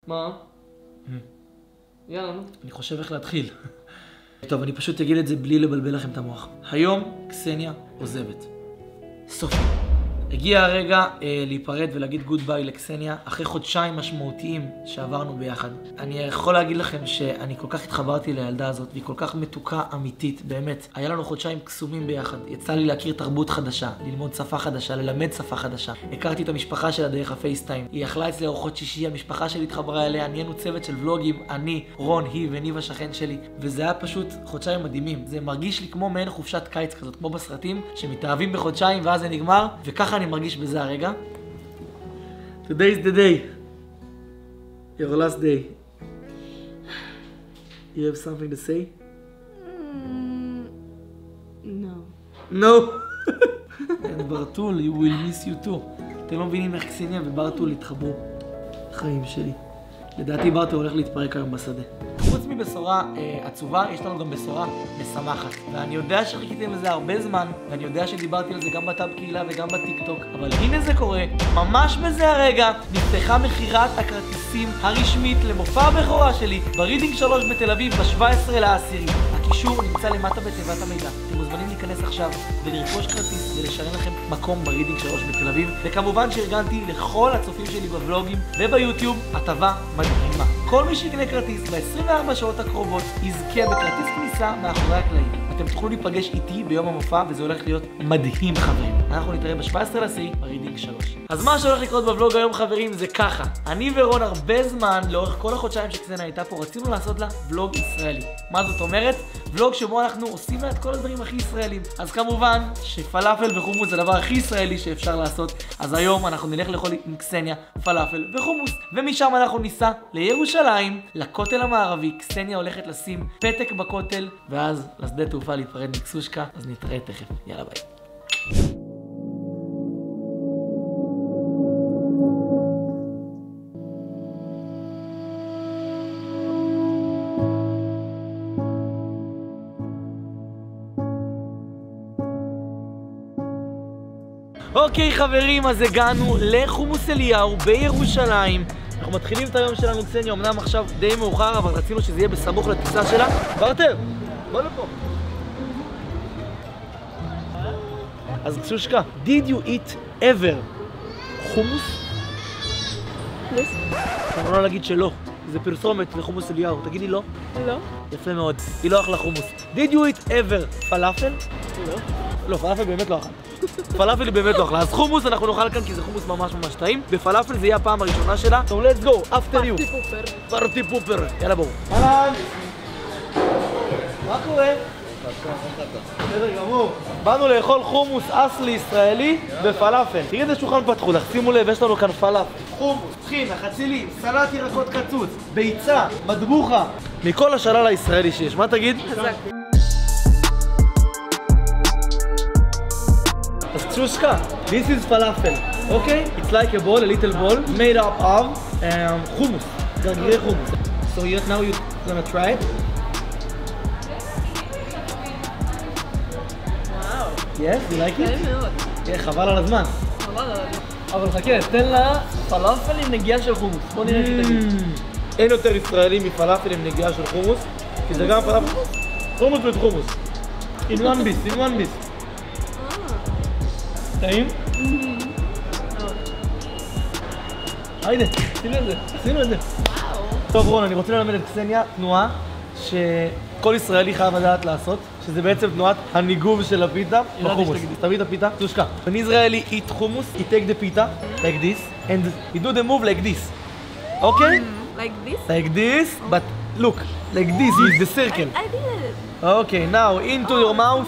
מה? יאללה, נו. אני חושב איך להתחיל. טוב, אני פשוט אגיד את זה בלי לבלבל לכם את המוח. היום קסניה עוזבת. סוף. הגיע הרגע להיפרד ולהגיד גוד ביי לקסניה אחרי חודשיים משמעותיים שעברנו ביחד. אני יכול להגיד לכם שאני כל כך התחברתי לילדה הזאת והיא כל כך מתוקה אמיתית, באמת. היה לנו חודשיים קסומים ביחד. יצא לי להכיר תרבות חדשה, ללמוד שפה חדשה, ללמד שפה חדשה. הכרתי את המשפחה שלה דרך הפייסטיים. היא אכלה אצלי ארוחות שישי, המשפחה שלי התחברה אליה, נהיינו צוות של ולוגים, אני, רון, היא וניב השכן שלי. וזה היה פשוט חודשיים מדהימים. זה מרגיש לי כמו מעין חופשת קיץ כזאת, כמו בסרטים, שמתאהבים בחודשיים ואז זה נגמר, וככה אני מרגיש בזה הרגע. Today is the day. Your last day. You have something to say? No. No. And ברטול, you will miss you too. אתם לא מבינים איך קסניה וברטול התחברו. חיים שלי. לדעתי ברטול הולך להתפרק היום בשדה. חוץ מבשורה עצובה, יש לנו גם בשורה משמחת. ואני יודע שחיכיתם לזה הרבה זמן, ואני יודע שדיברתי על זה גם בטאב קהילה וגם בטיקטוק, אבל הנה זה קורה, ממש בזה הרגע, נפתחה מכירת הכרטיסים הרשמית למופע הבכורה שלי ברידינג 3 בתל אביב ב-17/10. הקישור נמצא למטה בתיבת המידע. אתם מוזמנים להיכנס עכשיו ולרכוש כרטיס ולשלם לכם מקום ברידינג 3 בתל אביב. וכמובן שארגנתי לכל הצופים שלי בוולוגים וביוטיוב הטבה מדהימה. כל מי שיקנה כרטיס ב-24 שעות הקרובות יזכה בכרטיס כניסה מאחורי הקלעים. אתם תוכלו להיפגש איתי ביום המופע וזה הולך להיות מדהים חברים. אנחנו נתראה ב-17/10 ברידינג 3. אז מה שהולך לקרות בוולוג היום חברים זה ככה. אני ורון הרבה זמן, לאורך כל החודשיים שקסניה הייתה פה, רצינו לעשות לה ולוג ישראלי. מה זאת אומרת? ולוג שבו אנחנו עושים לה את כל הדברים הכי ישראלים. אז כמובן שפלאפל וחומוס זה הדבר הכי ישראלי שאפשר לעשות. אז היום אנחנו נלך לאכול עם קסניה פלאפל וחומוס. ומשם אנחנו ניסע לירושלים, לכותל המערבי. קסניה הולכת לשים פתק בכותל, ואז לשדה תעופה להיפרד מקסושקה. אז נתראה תכף. יאללה ביי. אוקיי חברים, אז הגענו לחומוס אליהו בירושלים. אנחנו מתחילים את היום שלנו קסניה, אמנם עכשיו די מאוחר, אבל רצינו שזה יהיה בסמוך לטיסה שלה. ברטר, בוא לפה. אז קסושקה, did you eat ever חומוס? אני לא להגיד שלא, זה פרסומת לחומוס אליהו, תגידי לא. לא. יפה מאוד, היא לא אכלה חומוס. did you eat ever פלאפל? לא. לא, פלאפל באמת לא אכל. פלאפל היא באמת לא אכלה. אז חומוס אנחנו נאכל כאן כי זה חומוס ממש ממש טעים. בפלאפל זה יהיה הפעם הראשונה שלה. So let's go, after you. פארטי פופר. פארטי פופר. יאללה בואו. אהלן. מה קורה? בסדר גמור. באנו לאכול חומוס אסלי ישראלי בפלאפל. תראי איזה שולחן פתחו לך, שימו לב, יש לנו כאן פלאפל. חומוס, טחינה, חצילים, סלט ירקות קצוץ, ביצה, מטבוחה. מכל השלל הישראלי שיש. מה תגיד? חזק. אז קסושקה, this is falafel, okay? It's like a ball, a little ball, made up of hummus, גרגירי חומוס. So now you're gonna try it? וואו. Yes, you like it? טעים מאוד. חבל על הזמן. חבל עליו. אבל חכה, תן לה פלאפל עם נגיעה של חומוס. בוא נראה שתגיד. אין יותר ישראלי מפלאפל עם נגיעה של חומוס, כי זה גם פלאפל. חומוס וחומוס. In one piece, in one piece. טעים? היידה, עשינו את זה. טוב רון, אני רוצה ללמד את קסניה תנועה שכל ישראלי חייב לדעת לעשות, שזה בעצם תנועת הניגוב של הפיתה בחומוס. תביא את הפיתה, קסושקה. When Israeli eat hummus, he take the pita like this and he do the move like this. Okay? Like this? Like this, but look, like this with the circle. I did it. Okay, now into your mouth.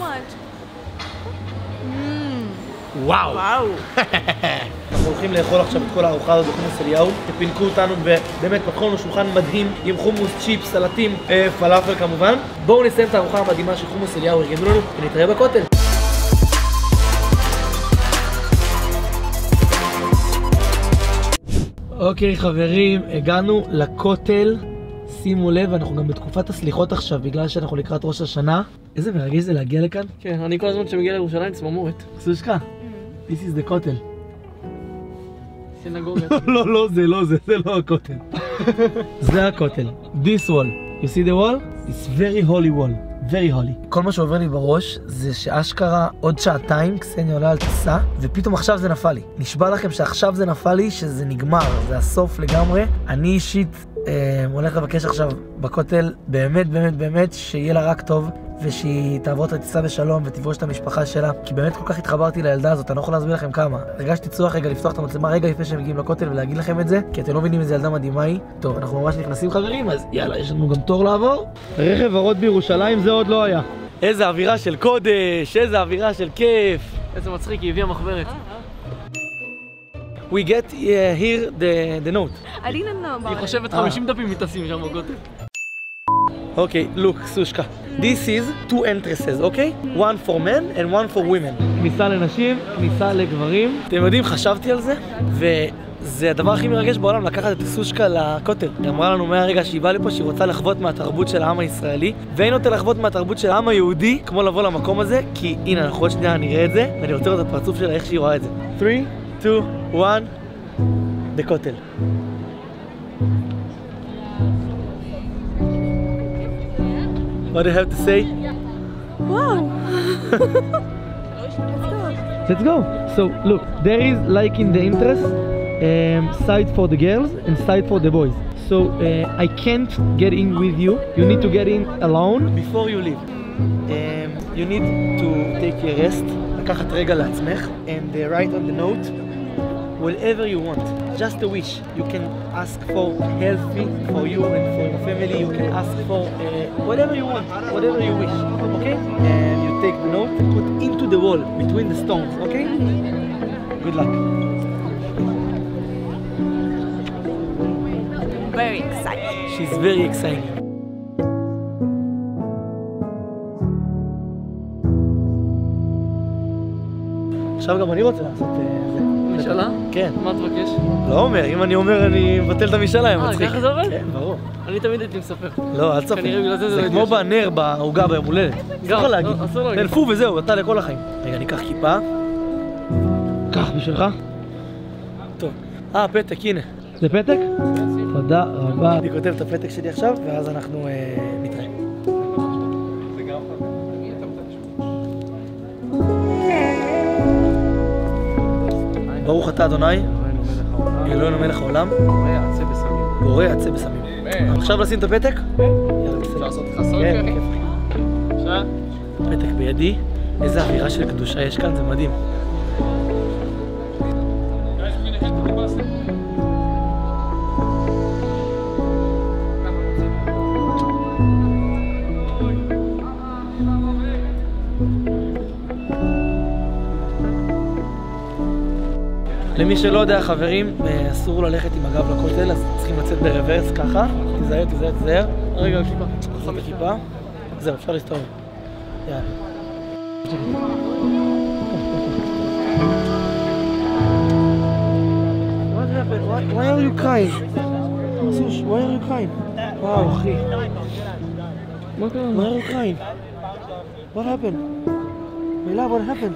וואו! וואו! אנחנו הולכים לאכול עכשיו את כל הארוחה הזאת בחומוס אליהו. פינקו אותנו ובאמת פתחו לנו שולחן מדהים עם חומוס, צ'יפס, סלטים, פלאפל כמובן. בואו נסיים את הארוחה המדהימה של חומוס אליהו, ארגנו לנו ונתראה בכותל. אוקיי חברים, הגענו לכותל. שימו לב, אנחנו גם בתקופת הסליחות עכשיו בגלל שאנחנו לקראת ראש השנה. איזה מרגש זה להגיע לכאן? כן, אני כל הזמן שמגיע לירושלים צמרמורת. קסושקה, this is the כותל. סינגוגה. לא, זה לא הכותל. זה הכותל. This wall. You see the wall? It's very holy wall. very holy. כל מה שעובר לי בראש זה שאשכרה עוד שעתיים קסניה עולה על טיסה, ופתאום עכשיו זה נפל לי. נשבע לכם שעכשיו זה נפל לי, שזה נגמר, זה הסוף לגמרי. אני אישית הולך לבקש עכשיו בכותל, באמת באמת באמת, שיהיה לה רק טוב, ושהיא תעבור את הטיסה בשלום ותפגוש את המשפחה שלה, כי באמת כל כך התחברתי לילדה הזאת, אני לא יכול להסביר לכם כמה. הרגשתי צורך רגע לפתוח את המצלמה רגע לפני שהם מגיעים לכותל ולהגיד לכם את זה, כי אתם לא מבינים איזה ילדה מדהימה היא. טוב, אנחנו ממש נכנסים חברים, אז יאללה, יש לנו גם תור לעבור. רכב ורוד בירושלים זה עוד לא היה. איזה אווירה של קודש, איזה אווירה של כיף. איזה מצחיק, היא הביאה מחברת. We get here the note. I didn't know about היא it. חושבת 50 דפים מתעשים שם בכותל. Okay, look, סושקה. This is two entrances, okay? One for men and one for women. כניסה לנשים, כניסה לגברים. אתם יודעים, חשבתי על זה, וזה הדבר הכי מרגש בעולם, לקחת את סושקה לכותל. היא אמרה לנו מהרגע שהיא באה לפה שהיא רוצה לחוות מהתרבות של העם הישראלי, ואין אותה לחוות מהתרבות של העם היהודי, כמו לבוא למקום הזה, כי הנה, אנחנו עוד שנייה נראה את זה, ואני רוצה לראות את הפרצוף שלה, איך שהיא רואה את זה. 3, 2, 1, בכותל. What do you have to say? Wow. Let's go. So look, there is like in the entrance side for the girls and side for the boys. So I can't get in with you. You need to get in alone before you leave. You need to take a rest. לקחת רגע לעצמך and write on the note whatever you want. Just a wish. You can ask for healthy for you and for your family. You can ask for whatever you want, whatever you wish. Okay? And you take the note and put into the wall between the stones. Okay? Good luck. Very excited. She's very excited. עכשיו גם אני רוצה לעשות זה. משאלה? כן. מה תבקש? לא אומר, אם אני אומר אני מבטל את המשאלה, הם מצחיק. ככה זה עובד? כן, ברור. אני תמיד הייתי מספר. לא, אל תספר. כנראה בגלל זה זה לא כמו הייתי בנר בעוגה ביום הולדת. גם, אסור להגיד. אסור להגיד. תלפו וזהו, אתה לכל החיים. רגע, ניקח כיפה. קח בשבילך. טוב. פתק, הנה. זה פתק? תודה רבה. אני כותב את הפתק שלי עכשיו, ואז אנחנו נתראה. ברוך אתה אדוני, אלוהינו מלך העולם, בורא יעצה בסמים. עכשיו לשים את הפתק? אפשר לעשות חסות? כן, כיף. פתק בידי, איזה אווירה של קדושה יש כאן, זה מדהים. למי שלא יודע, חברים, אסור ללכת עם הגב לכותל, אז צריכים לצאת ברוורס ככה. תיזהר, תיזהר, תיזהר. רגע, כיפה. שם את הכיפה. זהו, אפשר להסתובב. יאללה. What happened? Why are you crying? סוש, why are you crying? וואו, אחי. מה קרה? Why are you crying? What happened? מילה, what happened?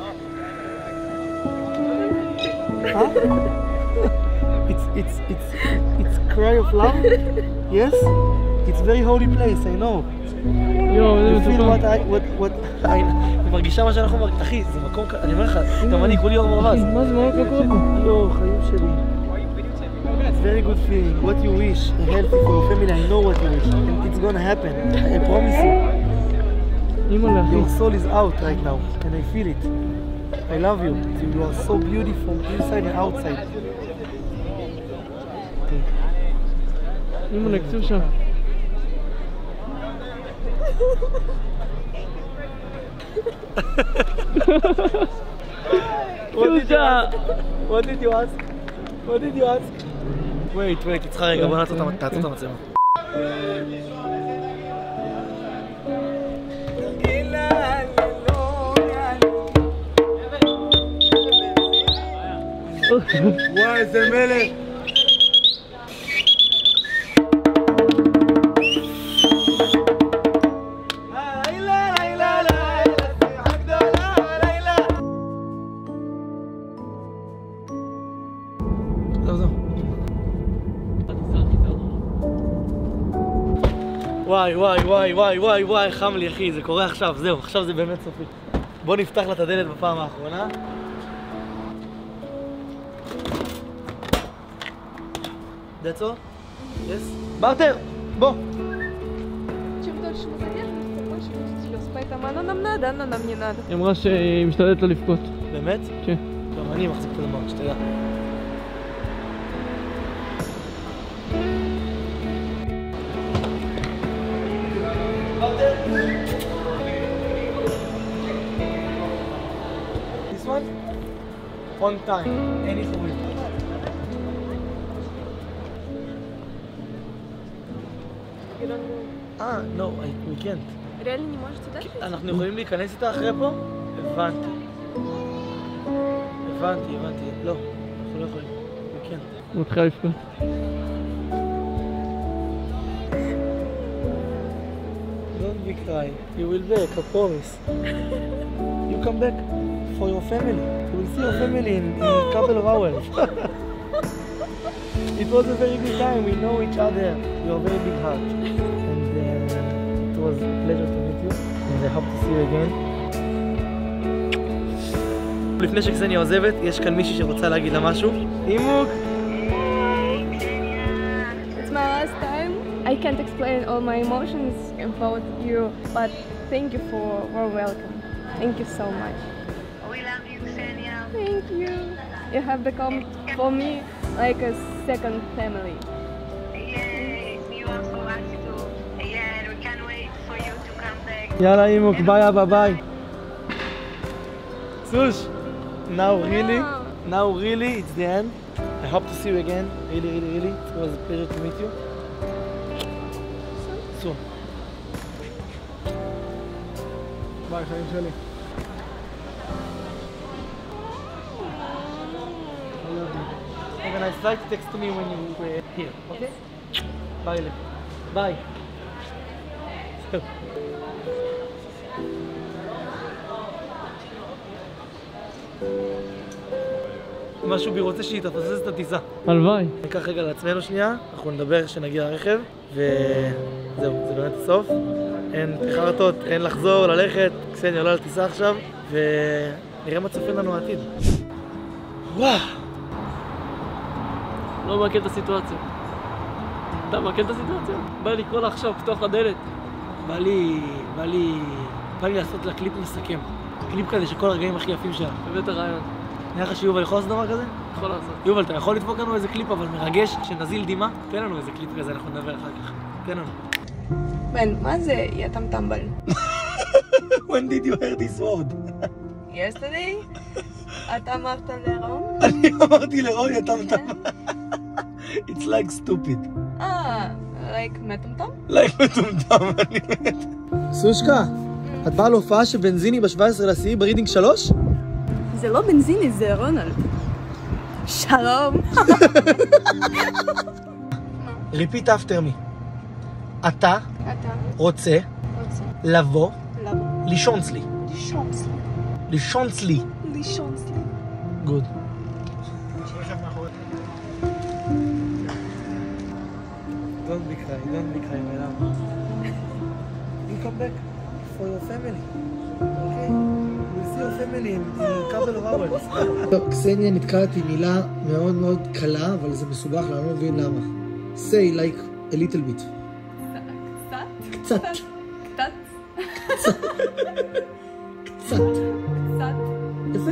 Huh? It's cry of love. Yes, it's very holy place. I know. You feel what I מרגישה מה שאנחנו מרגישים. אחי, זה מקום, אני אומר לך, גם אני כולי אור מרבז. מה זה, מה קורה פה? יואו, חיים שלי. It's very good feeling. What you wish, healthy for your family. I know what you wish. It's gonna happen. I promise you. Your soul is out right now, and I feel it. I love you. You are so beautiful inside and outside. אימא נקצו שם. What did you ask? What did you ask? Wait, תצטרך רגע, בוא נעצור את המצלמה. וואי, איזה מלך! זהו. וואי וואי וואי וואי וואי וואי, חם לי אחי, זה קורה עכשיו, זהו, עכשיו זה באמת סופי. בוא נפתח לה את הדלת בפעם האחרונה. That's all? Yes? בארטר, בוא. Чем дольше мы задержимся, тем больше будет слез. Поэтому оно нам надо, оно нам не надо. היא אמרה שהיא משתדלת לא לבכות. באמת? כן. גם אני מחזיק את הדמעות, שתדע. This one? On time. אין איחורים. No, we can't. Реально не можете дальше? אנחנו יכולים להיכנס איתה אחרי פה? הבנתי. לא, אנחנו לא יכולים. we can't. היא מתחילה לבכות. Don't be cry. You will back, I promise. You come back for your family. You will see your family in a couple of hours. It was a very good time. We know each other. We are very big heart. And it was a pleasure to meet you. And I hope to see you again. לפני שקסניה עוזבת, יש כאן מישהי שרוצה להגיד לה משהו. אימוק! It's my last time. I can't explain all my emotions about you, but thank you for your welcome. Thank you so much. We love you, Ksenia. Thank you. You have become for me like a second family. Yay, you also us too. Yeah, we can't wait for you to come back. יאללה אימוק, ביי אבא ביי. סוש! Now really, it's the end. I hope to see you again. Really. It was a pleasure to meet you. Soon. ביי, חיים שלי. Okay, nice. Try to text me when you were here, okay? Bye, Lily. Bye. משהו בי רוצה שהיא תפסס את הטיסה. הלוואי. ניקח רגע לעצמנו שנייה, אנחנו נדבר כשנגיע לרכב, וזהו, זה באמת הסוף. אין חרטות, אין לחזור, ללכת, קסניה עולה לטיסה עכשיו, ונראה מה צופן לנו העתיד. וואו! לא מעכל את הסיטואציה. אתה מעכל את הסיטואציה? בא לי לקרוא לה עכשיו, פתוח לדלת. בא לי לעשות לה קליפ מסכם. קליפ כזה שכל הרגעים הכי יפים שלה. הבאת הרעיון. נראה לך שיובל יכול לעשות דבר כזה? יכול לעשות. יובל, אתה יכול לדפוק לנו איזה קליפ אבל מרגש, שנזיל דימה? תן לנו איזה קליפ כזה, אנחנו נדבר אחר כך. תן לנו. בן, מה זה יא טמטמבל? When did you hear this word? Yesterday? אתה אמרת לרום? אני אמרתי לרוי, אתה מטמטם. It's like stupid. like מטומטם? like מטומטם, אני מת. סושקה, את באה להופעה של בנזיני ב-17 לסיעי ברידינג 3? זה לא בנזיני, זה רונלד. שלום. repeat after me. אתה רוצה לבוא לישון אצלי. לישון אצלי. גוד. Don't be cry, my love. You come back for your family, okay? We'll see your family in a couple of hours. טוב, קסניה נתקלת עם מילה מאוד מאוד קלה, אבל זה מסובך, אני לא מבין למה. Say like a little bit. קצת. יפה?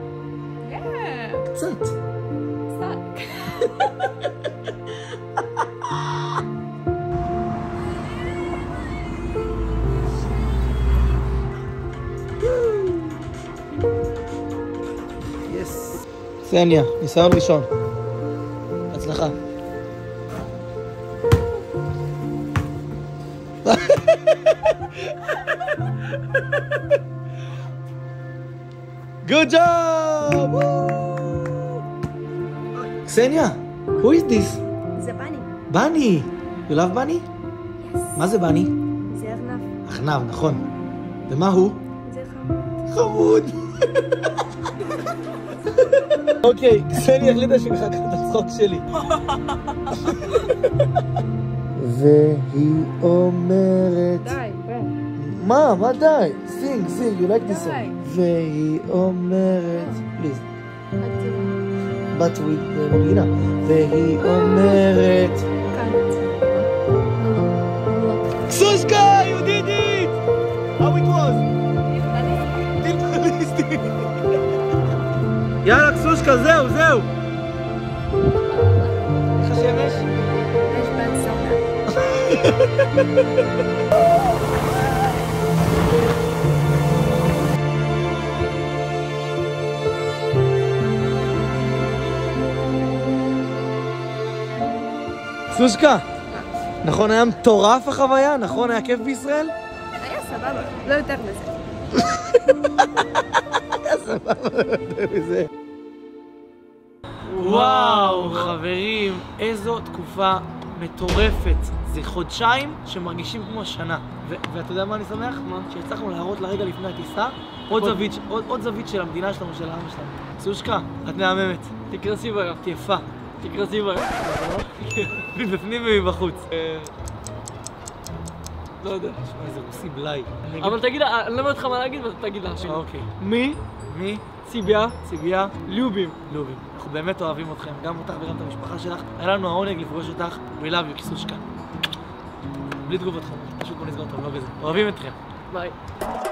קצת. קסניה, ניסיון ראשון. הצלחה. Good job! קסניה, who is this? זה בני. בני. You love בני? Yes. מה זה בני? זה ארנב. ארנב, נכון. ומה הוא? זה חמוד. חמוד. אוקיי, קסניה החליטה שהיא מחכה את הצחוק שלי. והיא אומרת... די, בן. מה די? סינג, you like this די. song. והיא אומרת... please. but with the מגינה. והיא אומרת... סושקה, you did it! How it was? טילטליסטי. יאללה, סושקה, זהו. איך השמש? יש בן סונה. סושקה, נכון היה מטורף החוויה? נכון היה כיף בישראל? היה סבבה, לא יותר מזה. היה סבבה, לא יותר מזה. וואו, חברים, איזו תקופה מטורפת. זה חודשיים שמרגישים כמו שנה. ואתה יודע מה אני שמח? מה? שהצלחנו להראות לרגע לפני הטיסה עוד זווית של המדינה שלנו, של העם שלנו. סושקה, את מהממת. תקרסי בה, את יפה. תקרסי בה. מבפנים ומבחוץ. לא יודע. תשמע, איזה רוסי בלאי. אבל תגיד, אני לא אומר לך מה להגיד, ואתה תגיד לה. אוקיי. מי? ציביה. ליובים. אנחנו באמת אוהבים אתכם, גם אותך וגם את המשפחה שלך. היה לנו העונג לפגוש אותך. We love you, סושקה. בלי תגובות חמות, פשוט בוא נסגור אותם, לא בזה. אוהבים אתכם. ביי.